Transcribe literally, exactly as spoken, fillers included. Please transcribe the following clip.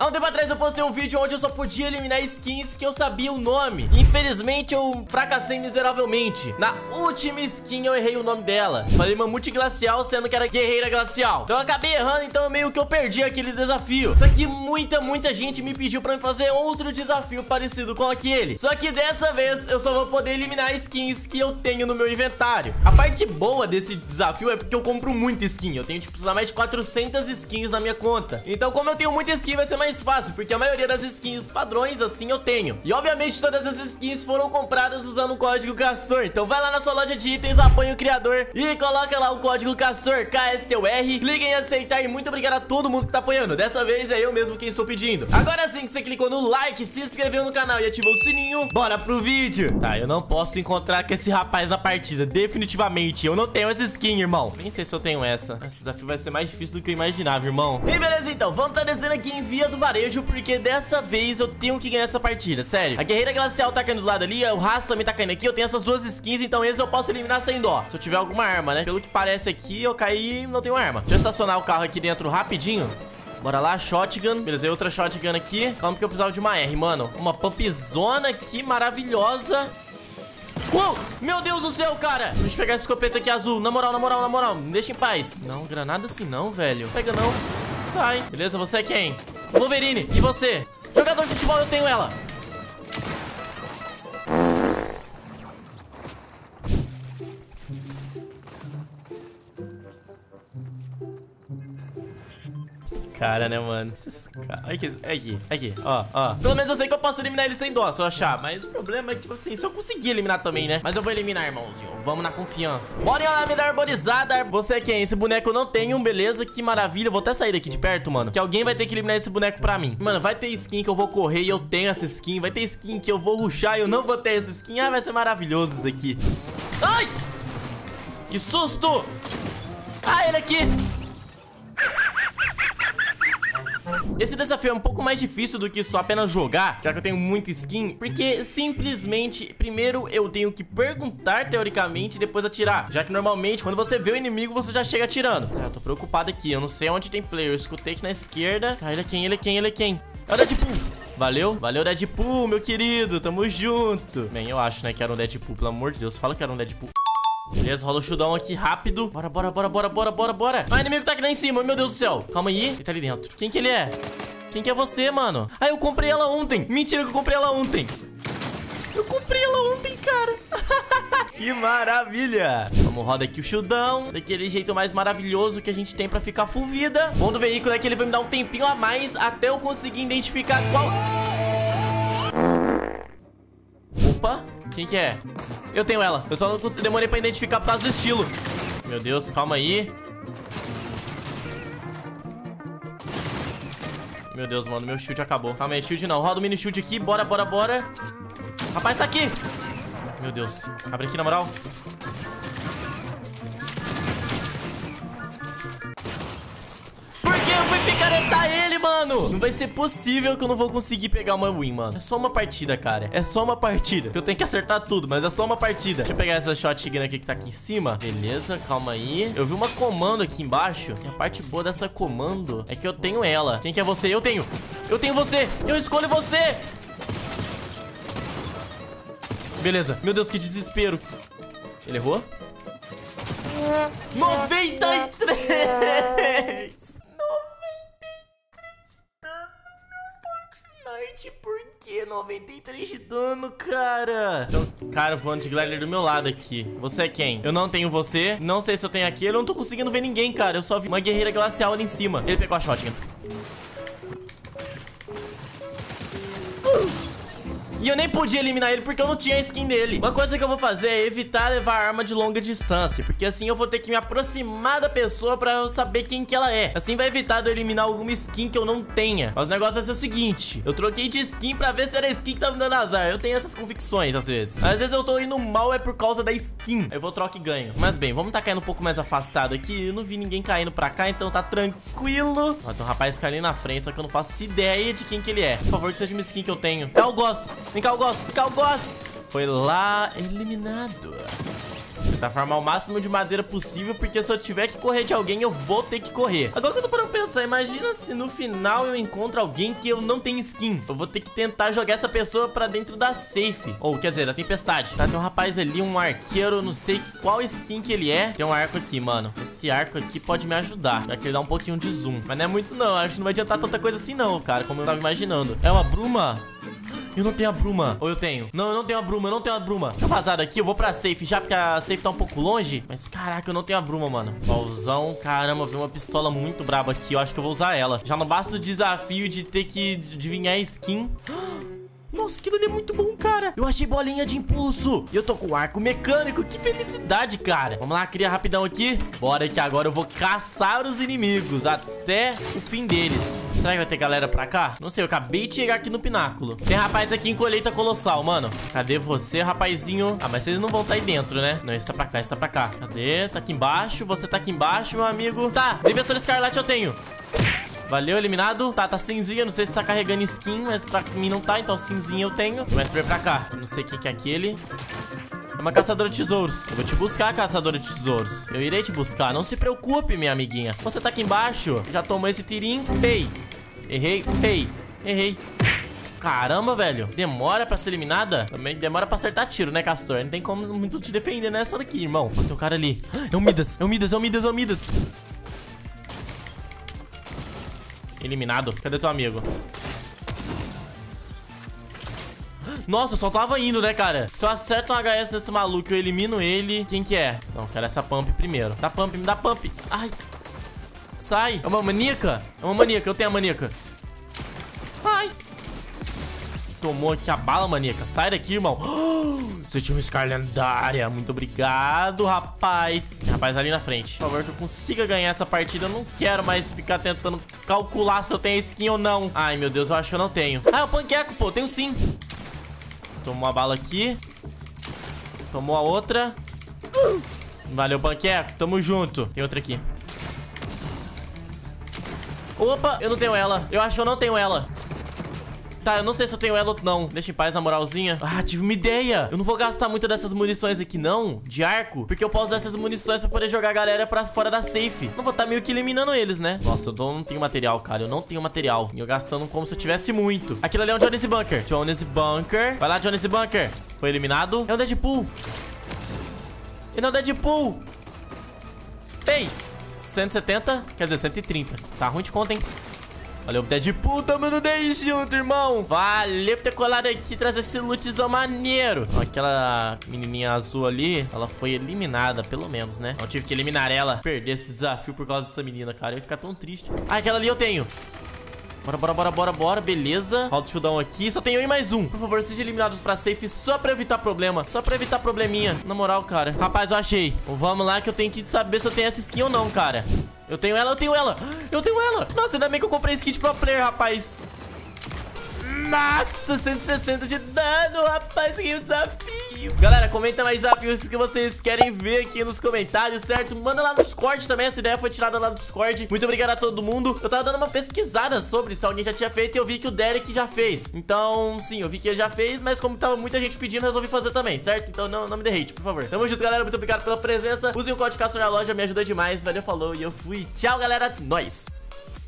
Há um tempo atrás eu postei um vídeo onde eu só podia eliminar skins que eu sabia o nome. Infelizmente eu fracassei miseravelmente. Na última skin eu errei o nome dela. Falei Mamute Glacial, sendo que era Guerreira Glacial. Então eu acabei errando, então meio que eu perdi aquele desafio. Só que muita, muita gente me pediu pra fazer outro desafio parecido com aquele. Só que dessa vez eu só vou poder eliminar skins que eu tenho no meu inventário. A parte boa desse desafio é porque eu compro muita skin. Eu tenho tipo mais de quatrocentas skins na minha conta. Então como eu tenho muita skin vai ser mais fácil, porque a maioria das skins padrões assim eu tenho. E obviamente todas as skins foram compradas usando o código Castor. Então vai lá na sua loja de itens, apoia o criador e coloca lá o código Castor, K S T O R. Clique em aceitar e muito obrigado a todo mundo que tá apoiando. Dessa vez é eu mesmo quem estou pedindo. Agora sim que você clicou no like, se inscreveu no canal e ativou o sininho, bora pro vídeo. Tá, eu não posso encontrar com esse rapaz na partida, definitivamente. Eu não tenho essa skin, irmão. Nem sei se eu tenho essa. Esse desafio vai ser mais difícil do que eu imaginava, irmão. E beleza, então, vamos tá descendo aqui em Via do Varejo, porque dessa vez eu tenho que ganhar essa partida, sério. A Guerreira Glacial tá caindo do lado ali, o Rastro também tá caindo aqui. Eu tenho essas duas skins, então esse eu posso eliminar sem dó, se eu tiver alguma arma, né? Pelo que parece aqui, eu caí e não tenho arma. Deixa eu estacionar o carro aqui dentro rapidinho. Bora lá, shotgun. Beleza, outra shotgun aqui. Calma que eu precisava de uma R, mano. Uma pumpzona aqui, maravilhosa. Uou, meu Deus do céu, cara. Deixa eu pegar essa escopeta aqui azul. Na moral, na moral, na moral, me deixa em paz. Não, granada assim não, velho. Pega não, sai. Beleza, você é quem? Wolverine, e você? Jogador de futebol, eu tenho ela. Cara, né, mano? Esses cara... Aqui, aqui, aqui, ó, ó. Pelo menos eu sei que eu posso eliminar ele sem dó, se eu achar. Mas o problema é que, tipo assim, se eu conseguir eliminar também, né? Mas eu vou eliminar, irmãozinho. Vamos na confiança. Bora lá, me dar arborizada. Você é quem? Esse boneco eu não tenho, beleza? Que maravilha. Vou até sair daqui de perto, mano. Que alguém vai ter que eliminar esse boneco pra mim. Mano, vai ter skin que eu vou correr e eu tenho essa skin. Vai ter skin que eu vou rushar e eu não vou ter essa skin. Ah, vai ser maravilhoso isso aqui. Ai! Que susto! Ah, ele aqui! Esse desafio é um pouco mais difícil do que só apenas jogar, já que eu tenho muita skin, porque simplesmente, primeiro eu tenho que perguntar teoricamente e depois atirar, já que normalmente quando você vê o inimigo você já chega atirando. Tá, eu tô preocupado aqui, eu não sei onde tem player, eu escutei aqui na esquerda. Tá, ele é quem, ele é quem, ele é quem? É o Deadpool. Valeu, valeu Deadpool, meu querido, tamo junto. Bem, eu acho, né, que era um Deadpool, pelo amor de Deus, fala que era um Deadpool. Beleza, rola o showdown aqui rápido. Bora, bora, bora, bora, bora, bora, bora. Ah, o inimigo tá aqui lá em cima, meu Deus do céu. Calma aí, ele tá ali dentro. Quem que ele é? Quem que é você, mano? Ah, eu comprei ela ontem. Mentira que eu comprei ela ontem. Eu comprei ela ontem, cara. Que maravilha. Vamos rodar aqui o showdown, daquele jeito mais maravilhoso que a gente tem pra ficar full vida. Bom do veículo é que ele vai me dar um tempinho a mais até eu conseguir identificar qual... Opa, quem que é? Eu tenho ela, eu só não consegui, demorei pra identificar por causa do estilo. Meu Deus, calma aí. Meu Deus, mano, meu shield acabou. Calma aí, shield não, roda o mini shield aqui, bora, bora, bora. Rapaz, tá aqui. Meu Deus, abre aqui na moral. Eu fui picaretar ele, mano. Não vai ser possível que eu não vou conseguir pegar uma win, mano. É só uma partida, cara. É só uma partida. Eu tenho que acertar tudo, mas é só uma partida. Deixa eu pegar essa shotgun aqui que tá aqui em cima. Beleza, calma aí. Eu vi uma comando aqui embaixo. E a parte boa dessa comando é que eu tenho ela. Quem que é você? Eu tenho. Eu tenho você. Eu escolho você. Beleza. Meu Deus, que desespero. Ele errou? noventa e três. Por que noventa e três de dano, cara? Então, cara, voando de glider do meu lado aqui. Você é quem? Eu não tenho você. Não sei se eu tenho aquele. Eu não tô conseguindo ver ninguém, cara. Eu só vi uma guerreira glacial ali em cima. Ele pegou a shotgun. E eu nem podia eliminar ele porque eu não tinha a skin dele. Uma coisa que eu vou fazer é evitar levar arma de longa distância, porque assim eu vou ter que me aproximar da pessoa pra eu saber quem que ela é. Assim vai evitar de eu eliminar alguma skin que eu não tenha. Mas o negócio vai ser o seguinte: eu troquei de skin pra ver se era a skin que tá me dando azar. Eu tenho essas convicções às vezes. Às vezes eu tô indo mal é por causa da skin. Eu vou trocar e ganho. Mas bem, vamos tá caindo um pouco mais afastado aqui. Eu não vi ninguém caindo pra cá, então tá tranquilo. Ó, tem um rapaz caindo ali na frente, só que eu não faço ideia de quem que ele é. Por favor, que seja uma skin que eu tenho. É o Goss. Vem cá, o Goss. Cá, o Goss. Foi lá, eliminado. Pra farmar o máximo de madeira possível, porque se eu tiver que correr de alguém, eu vou ter que correr. Agora que eu tô parando pra pensar, imagina se no final eu encontro alguém que eu não tenho skin. Eu vou ter que tentar jogar essa pessoa pra dentro da safe. Ou, quer dizer, da tempestade. Tá, tem um rapaz ali, um arqueiro, não sei qual skin que ele é. Tem um arco aqui, mano. Esse arco aqui pode me ajudar, já que ele dá um pouquinho de zoom. Mas não é muito não, acho que não vai adiantar tanta coisa assim não, cara, como eu tava imaginando. É uma bruma? Eu não tenho a bruma. Ou eu tenho? Não, eu não tenho a bruma, eu não tenho a bruma. Deixa eu vazar daqui, eu vou pra safe já, porque a safe tá um pouco longe. Mas caraca, eu não tenho a bruma, mano. Pausão, caramba, vi uma pistola muito braba aqui. Eu acho que eu vou usar ela. Já não basta o desafio de ter que adivinhar a skin. Nossa, aquilo ali é muito bom, cara. Eu achei bolinha de impulso. E eu tô com arco mecânico. Que felicidade, cara. Vamos lá, cria rapidão aqui. Bora que agora eu vou caçar os inimigos até o fim deles. Será que vai ter galera pra cá? Não sei, eu acabei de chegar aqui no pináculo. Tem rapaz aqui em colheita colossal, mano. Cadê você, rapazinho? Ah, mas vocês não vão estar aí dentro, né? Não, esse tá pra cá, esse tá pra cá. Cadê? Tá aqui embaixo. Você tá aqui embaixo, meu amigo. Tá, defensor escarlate eu tenho. Valeu, eliminado. Tá, tá cinzinha. Não sei se tá carregando skin, mas pra mim não tá. Então cinzinha eu tenho. Vai subir pra cá. Eu não sei quem que é aquele. É uma caçadora de tesouros. Eu vou te buscar, caçadora de tesouros. Eu irei te buscar. Não se preocupe, minha amiguinha. Você tá aqui embaixo. Já tomou esse tirinho. Pei. Errei. Pei. Errei. Caramba, velho. Demora pra ser eliminada? Também demora pra acertar tiro, né, Castor? Não tem como muito te defender nessa daqui, irmão. Ó, tem um cara ali. É o Midas. É o Midas. É o Midas. É o Midas. Eliminado. Cadê teu amigo? Nossa, eu só tava indo, né, cara? Se eu acerto um H S nesse maluco e eu elimino ele, quem que é? Não, quero essa pump primeiro. Dá pump, me dá pump. Ai. Sai. É uma maníaca? É uma maníaca, eu tenho a maníaca. Ai. Tomou aqui a bala, maníaca. Sai daqui, irmão. Oh, você tinha uma Scar lendária. Muito obrigado, rapaz. Tem rapaz ali na frente. Por favor, que eu consiga ganhar essa partida. Eu não quero mais ficar tentando calcular se eu tenho skin ou não. Ai, meu Deus, eu acho que eu não tenho. Ah, é o panqueco, pô. Tenho sim. Tomou a bala aqui. Tomou a outra. Valeu, panqueco. Tamo junto. Tem outra aqui. Opa, eu não tenho ela. Eu acho que eu não tenho ela. Tá, eu não sei se eu tenho ela ou não. Deixa em paz na moralzinha. Ah, tive uma ideia. Eu não vou gastar muito dessas munições aqui, não. De arco. Porque eu posso usar essas munições pra poder jogar a galera pra fora da safe. Não vou estar meio que eliminando eles, né? Nossa, eu não tenho material, cara. Eu não tenho material. E eu gastando como se eu tivesse muito. Aquilo ali é um Johnny's Bunker. Johnny's Bunker. Vai lá, Johnny's Bunker. Foi eliminado. É um Deadpool. Ele é um Deadpool. Ei. cento e setenta. Quer dizer, cento e trinta. Tá ruim de conta, hein? Valeu, Deadpool, tamo no dez junto, irmão. Valeu por ter colado aqui e trazer esse lootzão maneiro. Aquela menininha azul ali, ela foi eliminada, pelo menos, né? Eu tive que eliminar ela. Perder esse desafio por causa dessa menina, cara. Eu ia ficar tão triste. Ah, aquela ali eu tenho. Bora, bora, bora, bora, bora, beleza. Falta o shieldão aqui, só tem eu e mais um. Por favor, sejam eliminados pra safe só pra evitar problema. Só pra evitar probleminha, na moral, cara. Rapaz, eu achei. Então, vamos lá que eu tenho que saber se eu tenho essa skin ou não, cara. Eu tenho ela, eu tenho ela. Eu tenho ela. Nossa, ainda bem que eu comprei skin de pro player, rapaz. Nossa, cento e sessenta de dano, rapaz, que desafio. Galera, comenta mais desafios que vocês querem ver aqui nos comentários, certo? Manda lá no Discord também, essa ideia foi tirada lá do Discord. Muito obrigado a todo mundo. Eu tava dando uma pesquisada sobre se alguém já tinha feito e eu vi que o Derek já fez. Então, sim, eu vi que ele já fez, mas como tava muita gente pedindo, resolvi fazer também, certo? Então não, não me dê hate, por favor. Tamo junto, galera, muito obrigado pela presença. Usem o código Castor na loja, me ajuda demais. Valeu, falou e eu fui. Tchau, galera, nós.